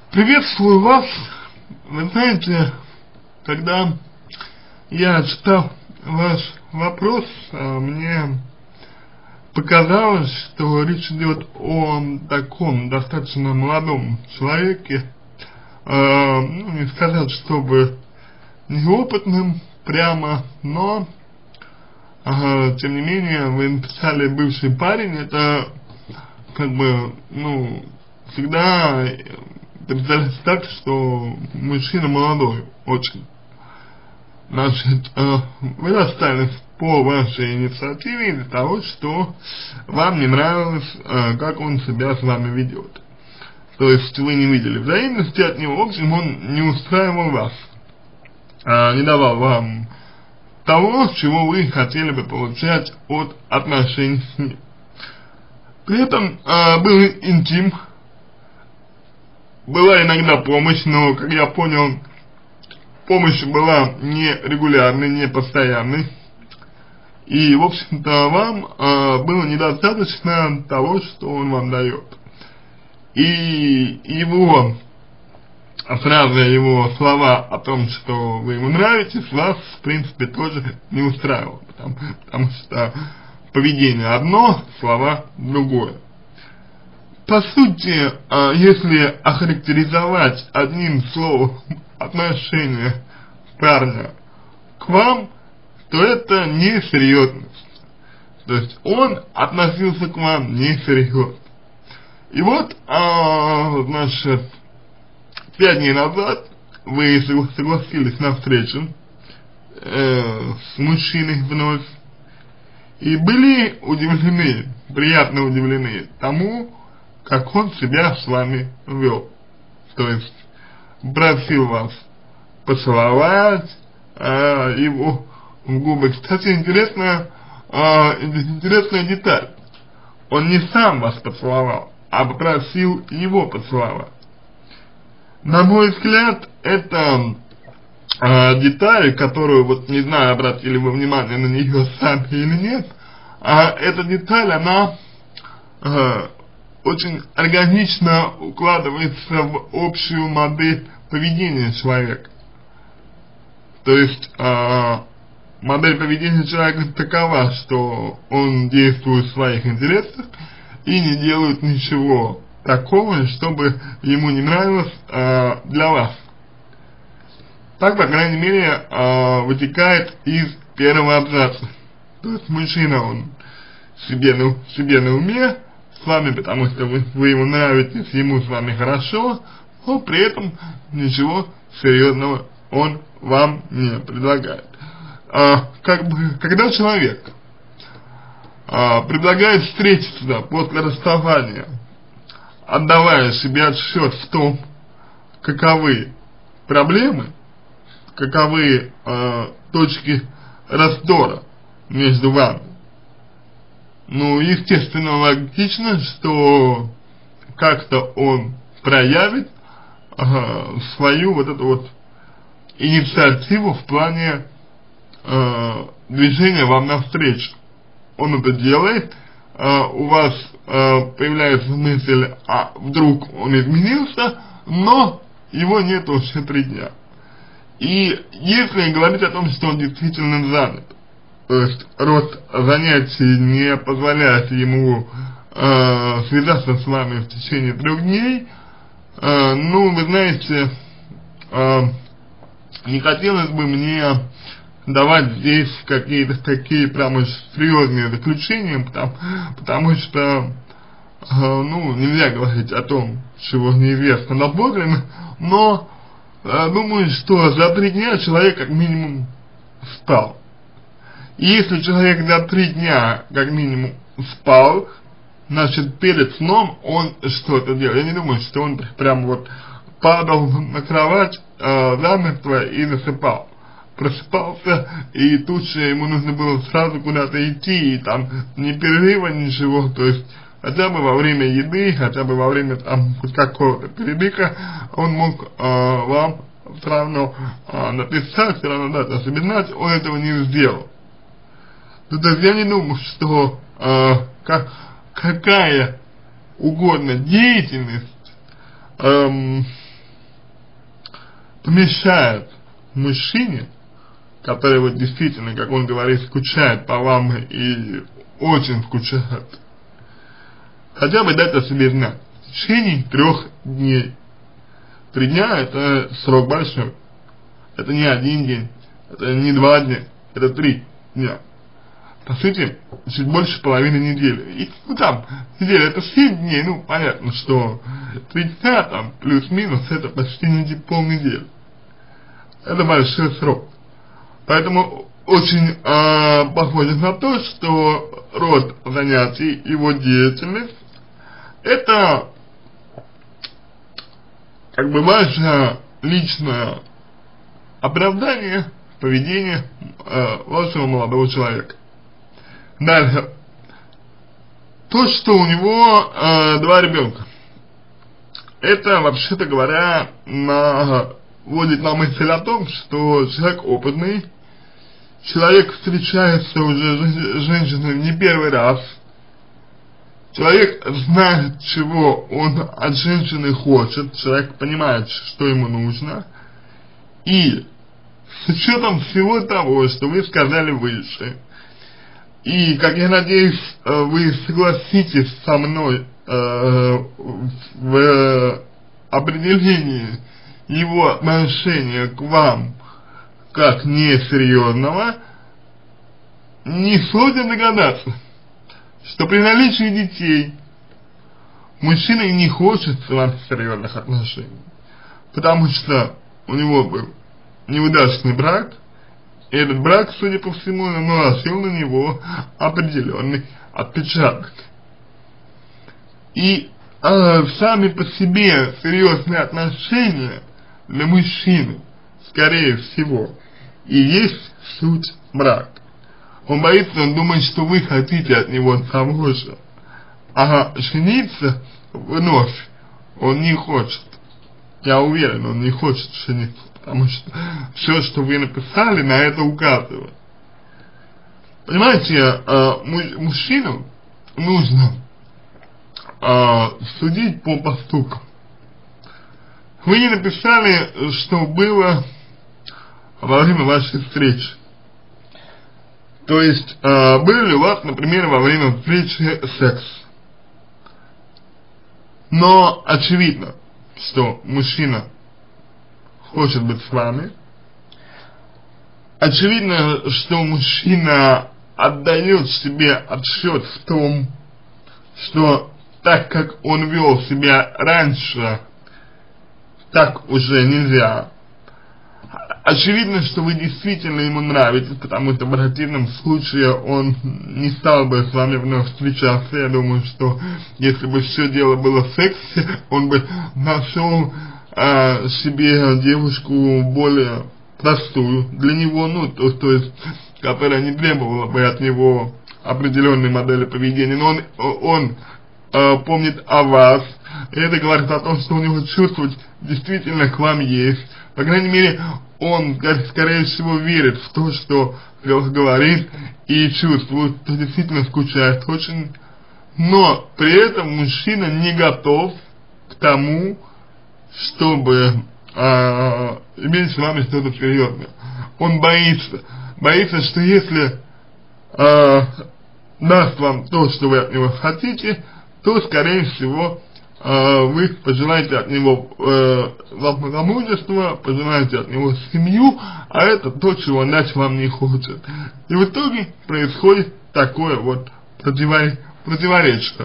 Приветствую вас. Вы знаете, когда я читал ваш вопрос, мне показалось, что речь идет о таком достаточно молодом человеке, ну, не сказать, чтобы неопытным прямо, но тем не менее вы написали бывший парень, это как бы, ну, всегда представляется так, что мужчина молодой, очень. Значит, вы расстались по вашей инициативе из-за того, что вам не нравилось, как он себя с вами ведет. То есть вы не видели взаимности от него, в общем, он не устраивал вас, не давал вам того, чего вы хотели бы получать от отношений с ним. При этом был интим, была иногда помощь, но, как я понял, помощь была не регулярной, не постоянной. И, в общем-то, вам было недостаточно того, что он вам дает. И его фраза, его слова о том, что вы ему нравитесь, вас, в принципе, тоже не устраивало. Потому что поведение одно, слова другое. По сути, если охарактеризовать одним словом отношение парня к вам, то это несерьезность. То есть он относился к вам несерьезно. И вот, значит, 5 дней назад вы согласились на встречу с мужчиной вновь и были удивлены, приятно удивлены тому, как он себя с вами вел. То есть просил вас поцеловать его в губы. Кстати, интересная деталь. Он не сам вас поцеловал, а попросил его поцеловать. На мой взгляд, это деталь, которую, вот не знаю, обратили вы внимание на нее сами или нет, эта деталь, она очень органично укладывается в общую модель поведения человека. То есть, модель поведения человека такова, что он действует в своих интересах и не делает ничего такого, чтобы ему не нравилось для вас. Так, по крайней мере, вытекает из первого абзаца. То есть, мужчина, он себе на уме, с вами, потому что вы ему нравитесь, ему с вами хорошо, но при этом ничего серьезного он вам не предлагает. Когда человек предлагает встретиться после расставания, отдавая себе отсчет в том, каковы проблемы, каковы точки раздора между вами, ну, естественно, логично, что как-то он проявит свою вот эту вот инициативу в плане движения вам навстречу. Он это делает, у вас появляется мысль, вдруг он изменился, но его нет уже 3 дня. И если говорить о том, что он действительно занят, то есть рост занятий не позволяет ему связаться с вами в течение 3 дней, ну, вы знаете, не хотелось бы мне давать здесь какие-то такие прямо серьезные заключения, потому что, ну, нельзя говорить о том, чего неизвестно доподлинно, но думаю, что за 3 дня человек как минимум спал. И если человек за 3 дня как минимум спал, значит, перед сном он что-то делал. Я не думаю, что он прям вот падал на кровать замертво и засыпал. Просыпался, и тут же ему нужно было сразу куда-то идти, и там ни перерыва, ничего, то есть хотя бы во время еды, хотя бы во время там хоть какого-то передыха он мог вам все равно написать, все равно дать о себе знать, он этого не сделал. То есть я не думаю, что какая угодно деятельность мешает мужчине, который вот действительно, как он говорит, скучает по вам и очень скучает, хотя бы дать о себе знать в течение 3 дней. 3 дня это срок большой. Это не 1 день, это не 2 дня, это 3 дня. По сути, чуть больше половины недели. И, ну там, неделя это 7 дней, ну понятно, что 3 дня там плюс-минус это почти не полнедели. Это большой срок. Поэтому очень похоже на то, что род занятий, его деятельность, это как бы ваше личное оправдание поведения вашего молодого человека. Дальше. То, что у него 2 ребенка. Это, вообще-то говоря, наводит на мысль о том, что человек опытный, человек встречается уже с женщиной не первый раз, человек знает, чего он от женщины хочет, человек понимает, что ему нужно, и с учетом всего того, что вы сказали выше, и, как я надеюсь, вы согласитесь со мной в определении его отношения к вам как несерьезного, несложно догадаться, что при наличии детей мужчина не хочет с вами серьезных отношений, потому что у него был неудачный брак, и этот брак, судя по всему, наложил на него определенный отпечаток. И сами по себе серьезные отношения для мужчины, скорее всего, и есть суть брака. Он боится, он думает, что вы хотите от него того же, а жениться вновь он не хочет. Я уверен, он не хочет жениться, потому что все, что вы написали, на это указывает. Понимаете, мужчину нужно судить по поступкам. Вы не написали, что было во время вашей встречи. То есть, был ли у вас, например, во время встречи секс. Но очевидно, что мужчина хочет быть с вами. Очевидно, что мужчина отдает себе отсчет в том, что так как он вел себя раньше, так уже нельзя. Очевидно, что вы действительно ему нравитесь, потому что в противном случае он не стал бы с вами вновь встречаться. Я думаю, что если бы все дело было в сексе, он бы нашел себе девушку более простую для него, ну, то есть, которая не требовала бы от него определенной модели поведения, но он помнит о вас, и это говорит о том, что у него чувство действительно к вам есть. По крайней мере, он, скорее всего, верит в то, что говорит, и чувствует, что действительно скучает очень. Но при этом мужчина не готов к тому, чтобы иметь с вами что-то серьезное. Он боится, что если даст вам то, что вы от него хотите, то, скорее всего, вы пожелаете от него замужества, пожелаете от него семью, а это то, чего он дать вам не хочет. И в итоге происходит такое вот противоречие.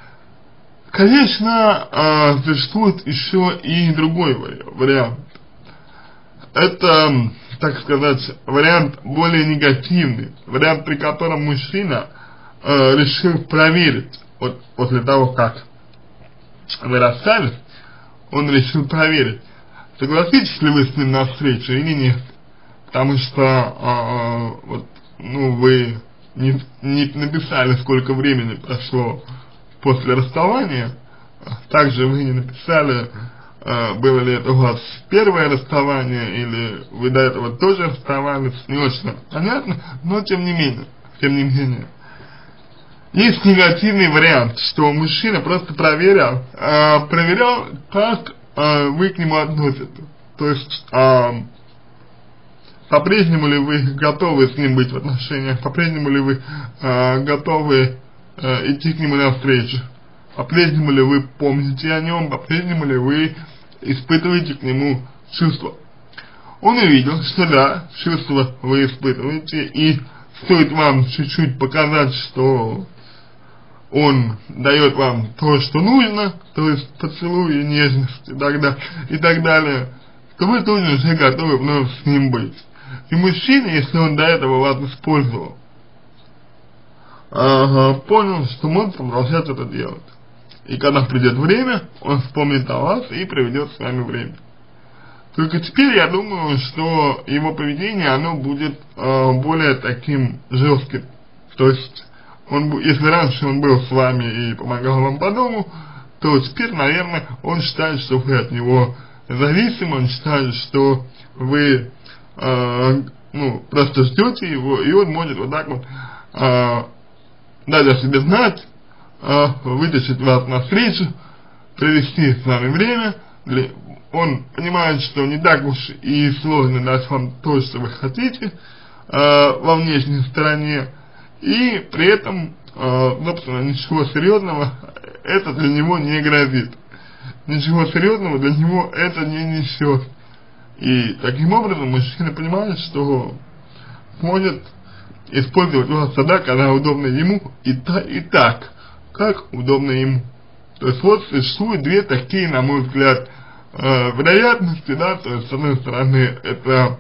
Конечно, существует еще и другой вариант. Это, так сказать, вариант более негативный, вариант, при котором мужчина решил проверить, вот после того, как вы расстались, он решил проверить, согласитесь ли вы с ним на встречу или нет. Потому что вот, ну, вы не написали, сколько времени прошло после расставания, также вы не написали, было ли это у вас первое расставание, или вы до этого тоже расставались, не очень понятно, но тем не менее. Есть негативный вариант, что мужчина просто проверял, как вы к нему относитесь. То есть, по-прежнему ли вы готовы с ним быть в отношениях, по-прежнему ли вы готовы идти к нему навстречу, по-прежнему ли вы помните о нем, по-прежнему ли вы испытываете к нему чувства. Он увидел, что да, чувства вы испытываете, и стоит вам чуть-чуть показать, что он дает вам то, что нужно, то есть поцелуй, нежность и так далее, то вы тоже уже готовы вновь с ним быть. И мужчина, если он до этого вас использовал, понял, что может продолжать это делать. И когда придет время, он вспомнит о вас и проведет с вами время. Только теперь я думаю, что его поведение, оно будет более таким жестким. То есть, если раньше он был с вами и помогал вам по дому, то теперь, наверное, он считает, что вы от него зависимы, он считает, что вы просто ждете его, и он может вот так вот дать о себе знать, вытащить вас навстречу, провести с вами время. Он понимает, что не так уж и сложно дать вам то, что вы хотите во внешней стороне, и при этом, собственно, ничего серьезного это для него не грозит. Ничего серьезного для него это не несет. И таким образом мужчина понимает, что может использовать вас тогда, когда удобно ему, и так, как удобно ему. То есть вот существуют две такие, на мой взгляд, вероятности, да, то есть с одной стороны это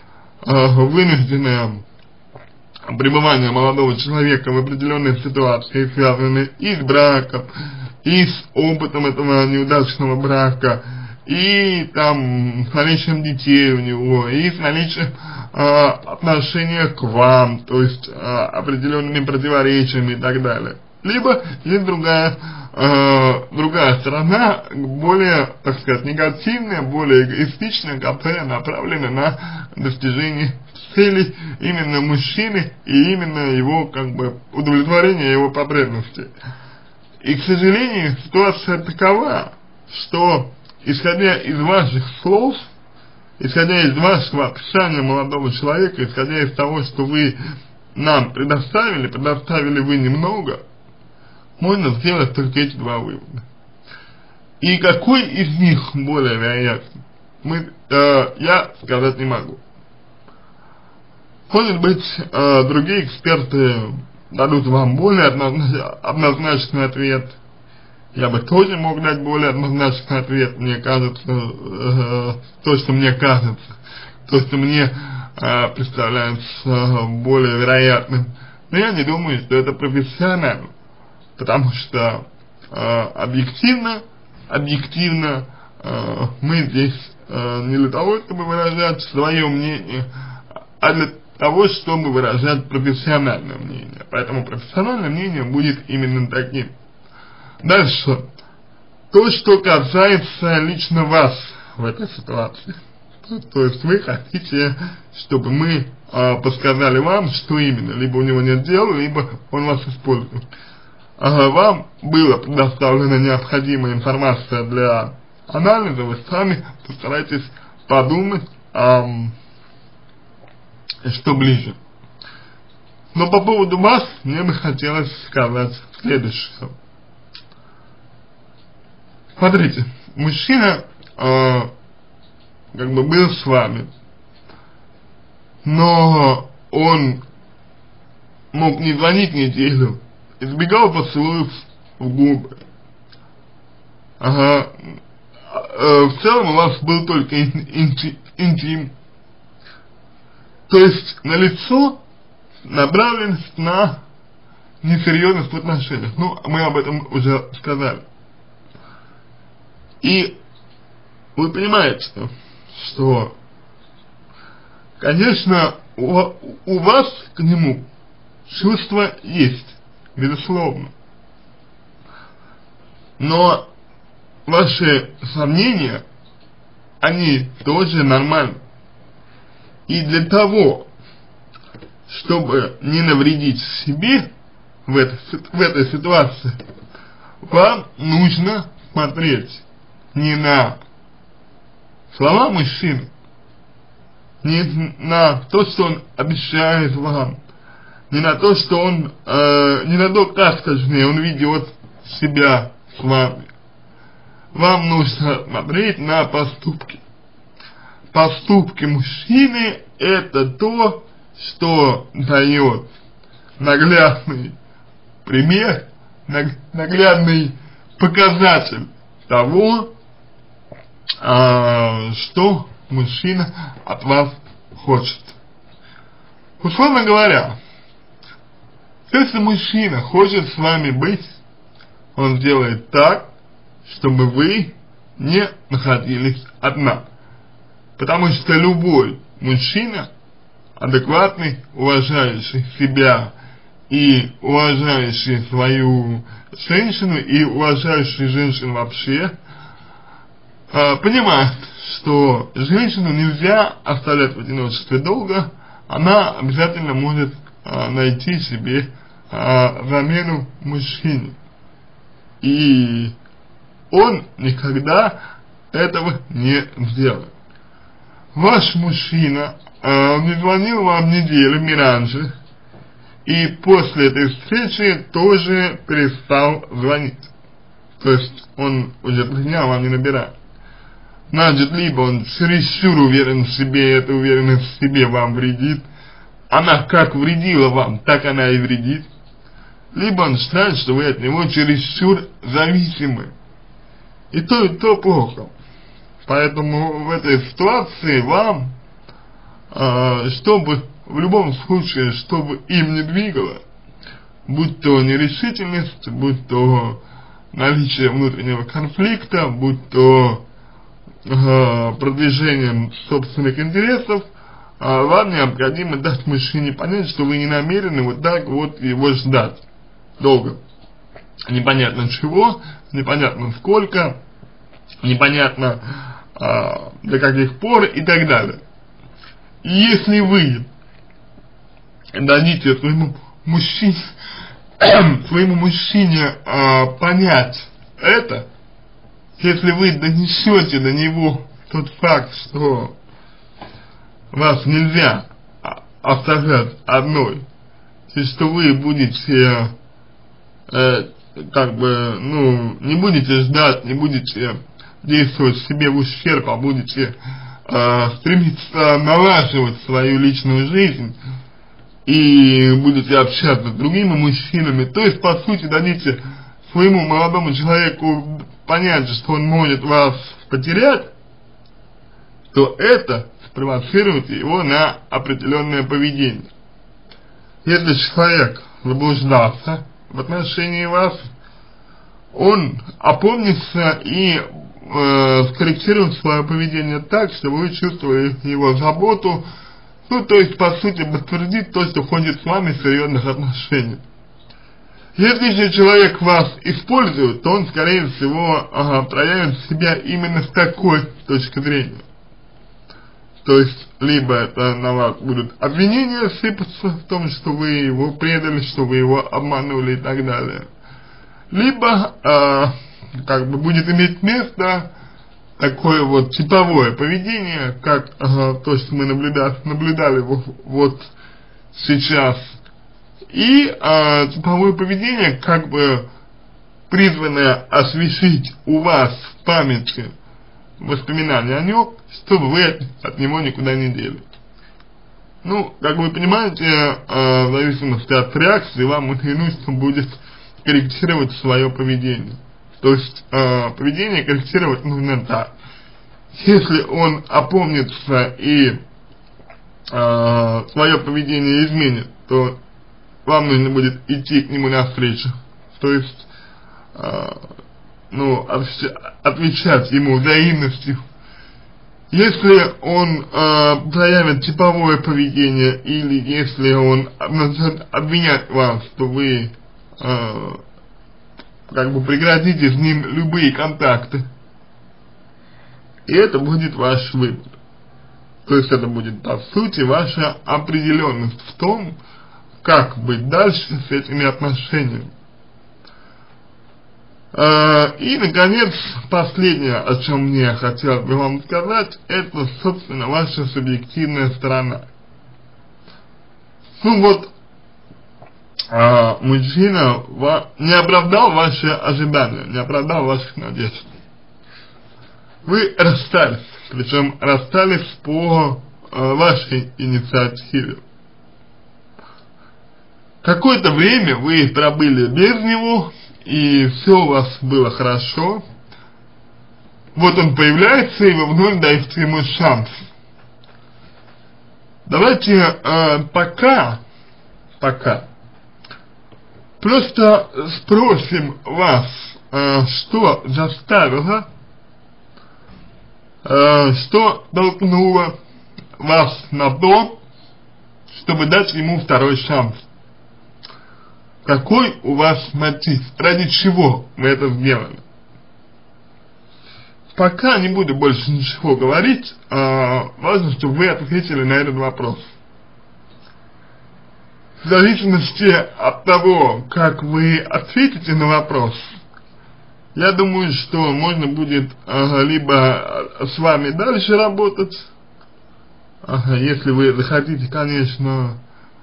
вынужденное пребывание молодого человека в определенной ситуации, связанной и с браком, и с опытом этого неудачного брака, и там с наличием детей у него, и с наличием отношения к вам, то есть определенными противоречиями и так далее. Либо есть другая сторона, более, так сказать, негативная, более эгоистичная, которая направлена на достижение целей именно мужчины и именно его, как бы, удовлетворение его потребностей. И, к сожалению, ситуация такова, что, исходя из ваших слов, исходя из вашего описания молодого человека, исходя из того, что вы нам предоставили вы немного, можно сделать только эти два вывода. И какой из них более вероятен, я сказать не могу. Может быть, другие эксперты дадут вам более однозначный ответ. Я бы тоже мог дать более однозначный ответ. Мне кажется, то, что мне кажется, то, что мне представляется более вероятным. Но я не думаю, что это профессионально. Потому что объективно мы здесь не для того, чтобы выражать свое мнение, а для того, чтобы выражать профессиональное мнение. Поэтому профессиональное мнение будет именно таким. Дальше. То, что касается лично вас в этой ситуации. То есть вы хотите, чтобы мы подсказали вам, что именно. Либо у него нет дела, либо он вас использует. Вам была предоставлена необходимая информация для анализа, вы сами постарайтесь подумать, что ближе. Но по поводу вас мне бы хотелось сказать следующее. Смотрите, мужчина как бы был с вами, но он мог не звонить неделю, избегал поцелуев в губы. В целом у вас был только интим. То есть налицо направленность на несерьезность в отношениях. Ну, мы об этом уже сказали. И вы понимаете, что, конечно, у вас к нему чувства есть, безусловно. Но ваши сомнения, они тоже нормальны. И для того, чтобы не навредить себе в этой ситуации, вам нужно смотреть не на слова мужчины, не на то, что он обещает вам, не на то, что он, не на то, как, точнее, он ведет себя с вами. Вам нужно смотреть на поступки. Поступки мужчины — это то, что дает наглядный пример, наглядный показатель того, что мужчина от вас хочет. Условно говоря, если мужчина хочет с вами быть, он делает так, чтобы вы не находились одна. Потому что любой мужчина, адекватный, уважающий себя и уважающий свою женщину, и уважающий женщину вообще, понимает, что женщину нельзя оставлять в одиночестве долго, она обязательно может найти себе замену мужчине. И он никогда этого не сделает. Ваш мужчина не звонил вам неделями раньше, и после этой встречи тоже перестал звонить. То есть он уже 3 дня вам не набирает. Значит, либо он чересчур уверен в себе, и эта уверенность в себе вам вредит, она как вредила вам, так она и вредит, либо он считает, что вы от него чересчур зависимы. И то плохо. Поэтому в этой ситуации вам, чтобы в любом случае, чтобы им не двигало, будь то нерешительность, будь то наличие внутреннего конфликта, будь то продвижение собственных интересов, вам необходимо дать мужчине понять, что вы не намерены вот так вот его ждать долго. Непонятно чего, непонятно сколько, непонятно до каких пор и так далее. И если вы дадите своему мужчине понять это, если вы донесете до него тот факт, что вас нельзя оставлять одной, и что вы будете не будете ждать, не будете действовать себе в ущерб, а будете стремиться налаживать свою личную жизнь и будете общаться с другими мужчинами, то есть, по сути, дадите своему молодому человеку понять, что он может вас потерять, то это спровоцирует его на определенное поведение. Если человек заблуждался в отношении вас, он опомнится и скорректирует свое поведение так, чтобы вы чувствовали его заботу, ну, то есть, по сути, подтвердит то, что входит с вами в серьезных отношениях. Если же человек вас использует, то он, скорее всего, проявит себя именно с такой точки зрения. То есть, либо это на вас будут обвинения сыпаться в том, что вы его предали, что вы его обманули и так далее. Либо, будет иметь место такое вот типовое поведение, как то, что мы наблюдали вот сейчас. И типовое поведение, призванное освежить у вас в памяти воспоминания о нем, чтобы вы от него никуда не дели. Ну, как вы понимаете, в зависимости от реакции, вам нужно будет корректировать свое поведение. То есть, поведение корректировать нужно так. Если он опомнится и свое поведение изменит, то вам нужно будет идти к нему навстречу. То есть, отвечать ему взаимностью. Если он проявит типовое поведение, или если он начнет обвинять вас, то вы прекратите с ним любые контакты. И это будет ваш выбор. То есть это будет, по сути, ваша определенность в том, как быть дальше с этими отношениями. И, наконец, последнее, о чем мне хотелось бы вам сказать, это, собственно, ваша субъективная сторона. Ну вот, мужчина не оправдал ваши ожидания, не оправдал ваших надежд. Вы расстались, причем расстались по вашей инициативе. Какое-то время вы пробыли без него, и все у вас было хорошо. Вот он появляется, и вы вновь даете ему шанс. Давайте пока просто спросим вас, что заставило, что толкнуло вас на то, чтобы дать ему второй шанс. Какой у вас мотив? Ради чего вы это сделали? Пока не буду больше ничего говорить, важно, чтобы вы ответили на этот вопрос. В зависимости от того, как вы ответите на вопрос, я думаю, что можно будет либо с вами дальше работать, если вы захотите, конечно,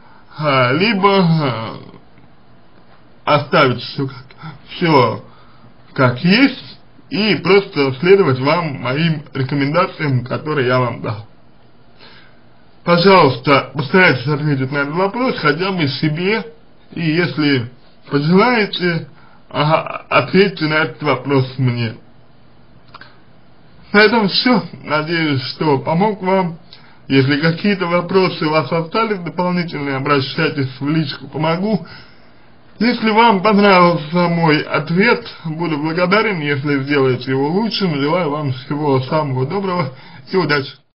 либо оставить все как есть и просто следовать моим рекомендациям, которые я вам дал. Пожалуйста, постарайтесь ответить на этот вопрос хотя бы себе, и если пожелаете, ответьте на этот вопрос мне. На этом все. Надеюсь, что помог вам. Если какие-то вопросы у вас остались дополнительные, обращайтесь в личку, помогу. Если вам понравился мой ответ, буду благодарен, если сделаете его лучшим. Желаю вам всего самого доброго и удачи.